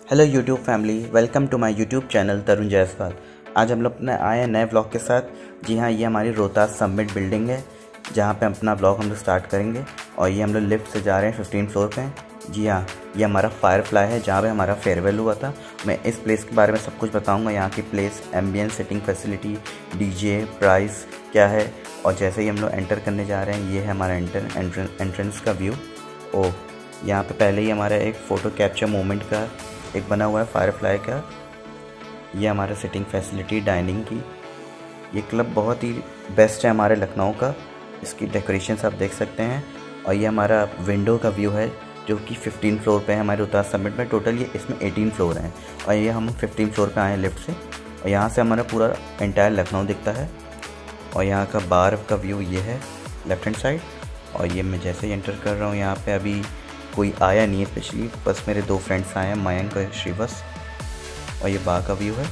Hello YouTube family, welcome to my YouTube channel Tarun Jaiswal. आज हम लोग अपने आए हैं नए व्लॉग के साथ। जी हाँ, ये हमारी रोहतास समिट बिल्डिंग है जहाँ पे अपना व्लॉग हम लोग स्टार्ट करेंगे। और ये हम लोग लिफ्ट से जा रहे हैं 15 फ्लोर पे। जी हाँ, ये हमारा फायरफ्लाई है जहाँ पे हमारा फेयरवेल हुआ था। मैं इस प्लेस के बारे में सब कुछ बताऊँगा, यहाँ की place, ambience, sitting facility, DJ, price क्या है। और जैसे ही हम लोग एंटर करने जा रहे हैं, ये है हमारा एंट्रेंस का व्यू। ओह, यहाँ पे पहले ही हमारा एक फ़ोटो कैप्चर मोमेंट का एक बना हुआ है फायरफ्लाई का। ये हमारा सिटिंग फैसिलिटी, डाइनिंग की। ये क्लब बहुत ही बेस्ट है हमारे लखनऊ का। इसकी डेकोरेशंस आप देख सकते हैं। और ये हमारा विंडो का व्यू है जो कि 15 फ्लोर पे है हमारे रोहतास समिट में। टोटल ये इसमें 18 फ्लोर हैं और ये हम 15 फ्लोर पे आए हैं लिफ्ट से। और यहाँ से हमारा पूरा एंटायर लखनऊ दिखता है। और यहाँ का बाहर का व्यू ये है लेफ्ट हैंड साइड। और ये मैं जैसे ही एंटर कर रहा हूँ, यहाँ पे अभी कोई आया नहीं है स्पेशली, बस मेरे 2 फ्रेंड्स आए हैं, मयंक और श्रीवस। और ये बाहर का व्यू है।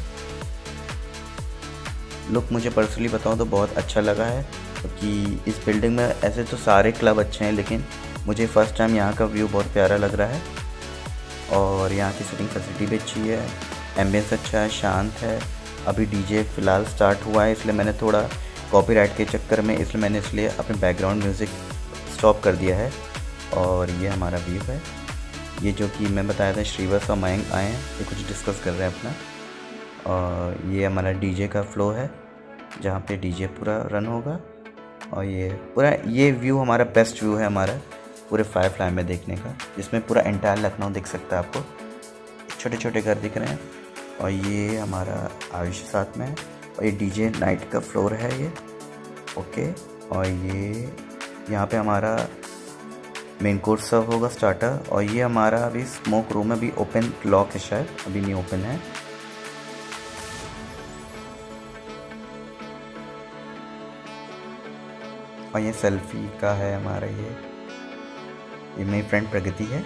लुक मुझे पर्सनली बताऊँ तो बहुत अच्छा लगा है, क्योंकि इस बिल्डिंग में ऐसे तो सारे क्लब अच्छे हैं, लेकिन मुझे फ़र्स्ट टाइम यहाँ का व्यू बहुत प्यारा लग रहा है। और यहाँ की सिटिंग फैसिलिटी भी अच्छी है, एम्बियंस अच्छा है, शांत है। अभी डीजे फ़िलहाल स्टार्ट हुआ है, इसलिए मैंने थोड़ा कॉपीराइट के चक्कर में इसलिए अपने बैकग्राउंड म्यूज़िक स्टॉप कर दिया है। और ये हमारा व्यू है। ये जो कि मैं बताया था, श्रीवस और मयंक आए हैं, ये कुछ डिस्कस कर रहे हैं अपना। और ये हमारा डीजे का फ्लो है जहाँ पे डीजे पूरा रन होगा। और ये व्यू हमारा बेस्ट व्यू है हमारा पूरे फायरफ्लाई में देखने का, जिसमें पूरा एंटायर लखनऊ दिख सकता है आपको। छोटे छोटे घर दिख रहे हैं। और ये हमारा आयुष साथ में है। और ये डीजे नाइट का फ्लोर है ये। ओके। और ये यहाँ पे हमारा मेन कोर्स सर्व होगा, स्टार्टर। और ये हमारा अभी स्मोक रूम है, अभी ओपन लॉक है, शायद अभी नहीं ओपन है। और ये सेल्फी का है हमारा। ये मेरी फ्रेंड प्रगति है।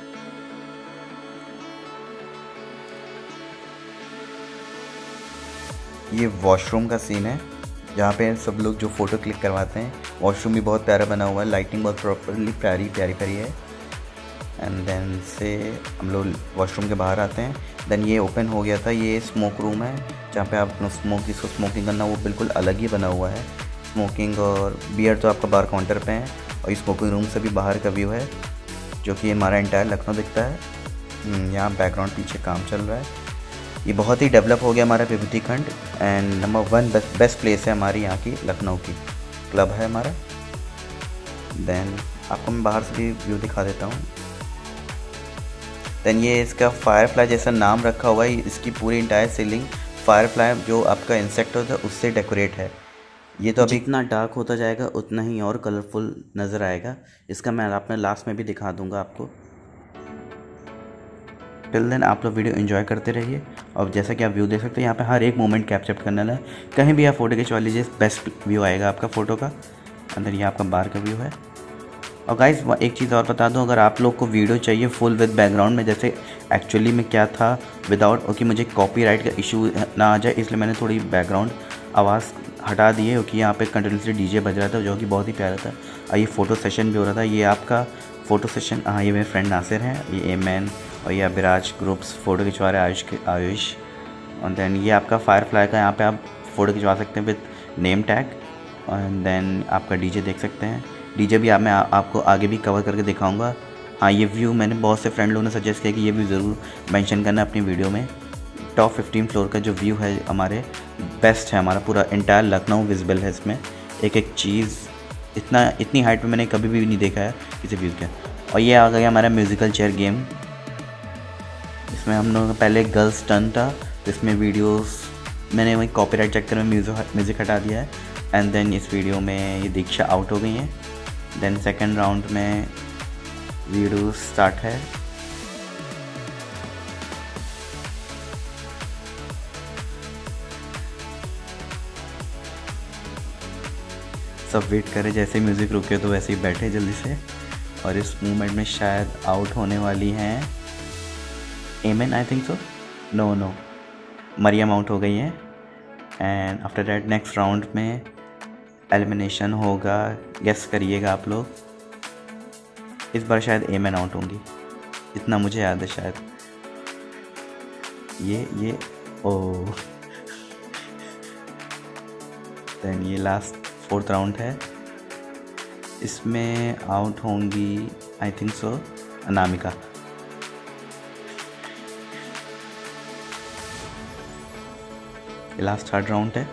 ये वॉशरूम का सीन है जहाँ पे सब लोग जो फ़ोटो क्लिक करवाते हैं। वॉशरूम भी बहुत प्यारा बना हुआ है, लाइटिंग बहुत प्रॉपरली प्यारी है। एंड देन से हम लोग वॉशरूम के बाहर आते हैं। देन ये ओपन हो गया था, ये स्मोक रूम है जहाँ पे आप जिसको स्मोकिंग करना वो बिल्कुल अलग ही बना हुआ है। स्मोकिंग और बियर तो आपका बार काउंटर पे है। और ये स्मोकिंग रूम से भी बाहर का व्यू है जो कि हमारा एंटायर लखनऊ दिखता है। यहाँ बैकग्राउंड पीछे काम चल रहा है। ये बहुत ही डेवलप हो गया हमारा विभूति खंड। एंड नंबर 1 बेस्ट प्लेस है हमारी यहाँ की, लखनऊ की क्लब है हमारा। देन आपको मैं बाहर से भी व्यू दिखा देता हूँ। देन ये इसका फायरफ्लाई जैसा नाम रखा हुआ है। इसकी पूरी इंटायर सीलिंग फायरफ्लाई जो आपका इंसेक्ट होता है उससे डेकोरेट है। ये तो अभी जितना डार्क होता जाएगा उतना ही और कलरफुल नज़र आएगा। इसका मैं अपने लास्ट में भी दिखा दूँगा आपको। टिल देन आप लोग वीडियो एंजॉय करते रहिए। और जैसा कि आप व्यू देख सकते हैं, यहाँ पे हर एक मोमेंट कैप्चर करने वाला है। कहीं भी आप फ़ोटो खिंचवा लीजिए, बेस्ट व्यू आएगा आपका फ़ोटो का। अंदर ये आपका बाहर का व्यू है। और गाइस एक चीज़ और बता दूं, अगर आप लोग को वीडियो चाहिए फुल विद बैकग्राउंड में, जैसे एक्चुअली में क्या था विदाउट, ओके, मुझे कॉपीराइट का इशू ना आ जाए, इसलिए मैंने थोड़ी बैकग्राउंड आवाज़ हटा दी है, क्योंकि यहाँ पे कंटिन्यूसली डीजे बज रहा था जो कि बहुत ही प्यारा था। और ये फ़ोटो सेशन भी हो रहा था। ये आपका फ़ोटो सेशन, हाँ, ये मेरे फ्रेंड नासिर हैं, ये एमएन और ये अभिराज ग्रुप्स फ़ोटो खिंचवा रहे हैं, आयुष। और देन ये आपका फायरफ्लाई का, यहाँ पे आप फ़ोटो खिंचवा सकते हैं विद नेम टैग। और देन आपका डीजे देख सकते हैं। डीजे भी मैं आपको आगे भी कवर करके दिखाऊंगा। हाँ, ये व्यू मैंने बहुत से फ्रेंड लोगों ने सजेस्ट किया कि ये व्यू ज़रूर मेंशन करना अपनी वीडियो में। टॉप 15 फ्लोर का जो व्यू है हमारे बेस्ट है, हमारा पूरा एंटायर लखनऊ विजिबल है इसमें। एक एक चीज़ इतनी हाइट पे मैंने कभी भी नहीं देखा है किसी व्यू के। और ये आ गया हमारा म्यूज़िकल चेयर गेम। इसमें हम लोगों का पहले गर्ल्स टर्न था, इसमें वीडियोस मैंने वही कॉपीराइट चक्कर में म्यूज़िक हटा दिया है। एंड देन इस वीडियो में ये दीक्षा आउट हो गई हैं। देन सेकंड राउंड में वीडियो स्टार्ट है। सब वेट करें, जैसे म्यूज़िक रुके तो वैसे ही बैठे जल्दी से। और इस मूवमेंट में शायद आउट होने वाली हैं एमएन, I think so, no, Maryam out हो गई हैं। And after that next round में एलिमिनेशन होगा। गेस करिएगा आप लोग, इस बार शायद एमएन आउट होंगी, इतना मुझे याद है शायद। ये ओ देन ये लास्ट 4th राउंड है। इसमें आउट होंगी आई थिंक सो अनामिका। ये लास्ट 3rd राउंड है।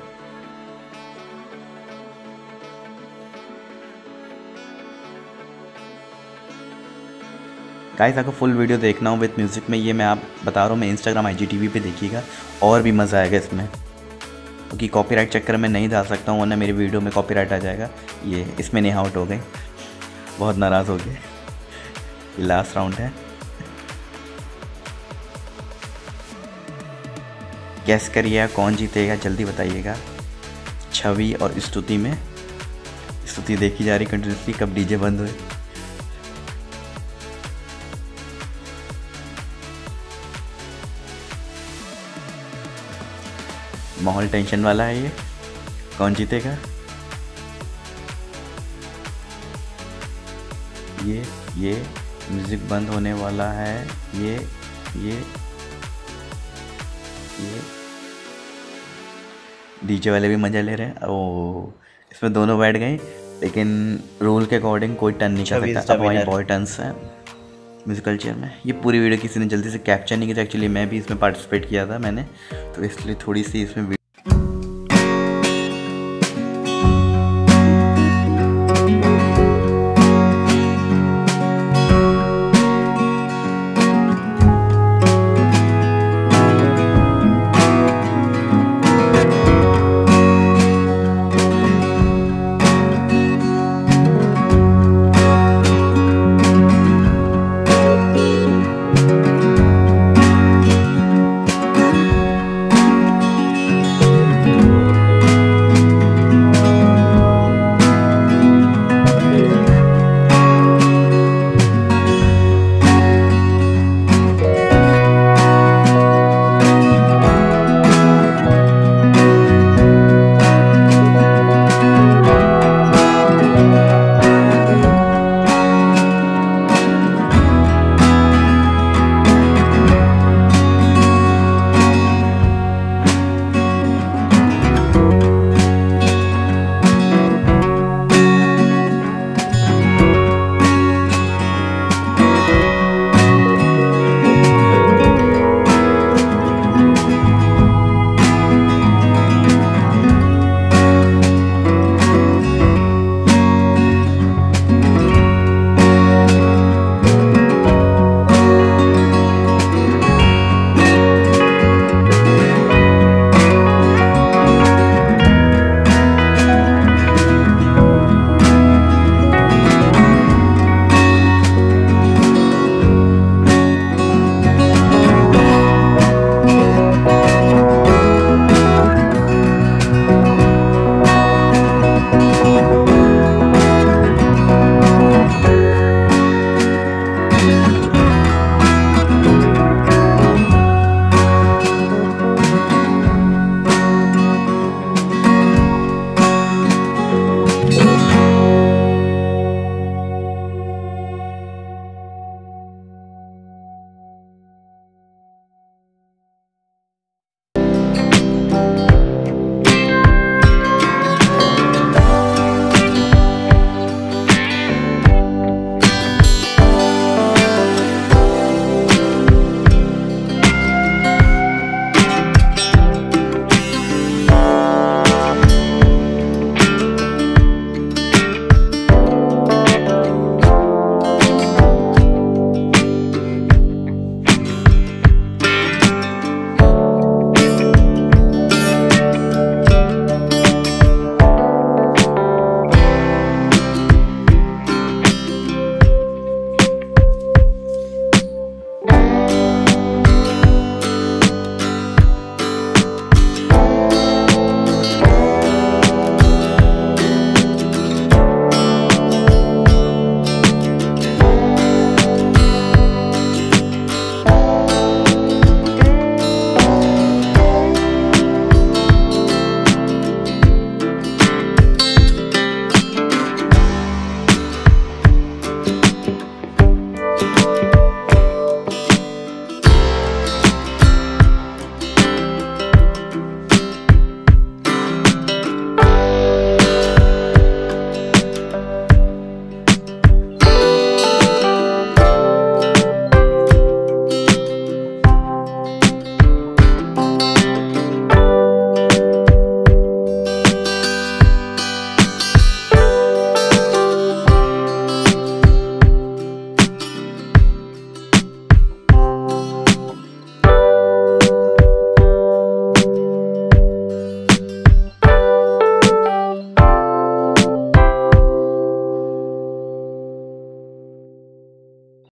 गाइस अगर फुल वीडियो देखना हो विद म्यूज़िक में, ये मैं आप बता रहा हूँ, मैं इंस्टाग्राम IGTV पे देखिएगा और भी मज़ा आएगा इसमें, क्योंकि कॉपीराइट चक्कर में नहीं डाल सकता हूँ वरना मेरी वीडियो में कॉपीराइट आ जाएगा। ये इसमें नहीं आउट हो गए, बहुत नाराज़ हो गए। ये लास्ट राउंड है। गैस करिए कौन जीतेगा, जल्दी बताइएगा। छवि और स्तुति में। स्तुति देखी जा रही कंटिन्यूसली, कब डीजे बंद हुए। माहौल टेंशन वाला है, ये कौन जीतेगा। ये म्यूज़िक बंद होने वाला है। ये डीजे वाले भी मज़ा ले रहे हैं। ओ इसमें दोनों बैठ गए, लेकिन रूल के अकॉर्डिंग कोई टर्न नहीं कर सकता। अब वही बॉय टर्न्स है म्यूजिकल चेयर में। ये पूरी वीडियो किसी ने जल्दी से कैप्चर नहीं किया, एक्चुअली मैं भी इसमें पार्टिसिपेट किया था मैंने, तो इसलिए थोड़ी सी इसमें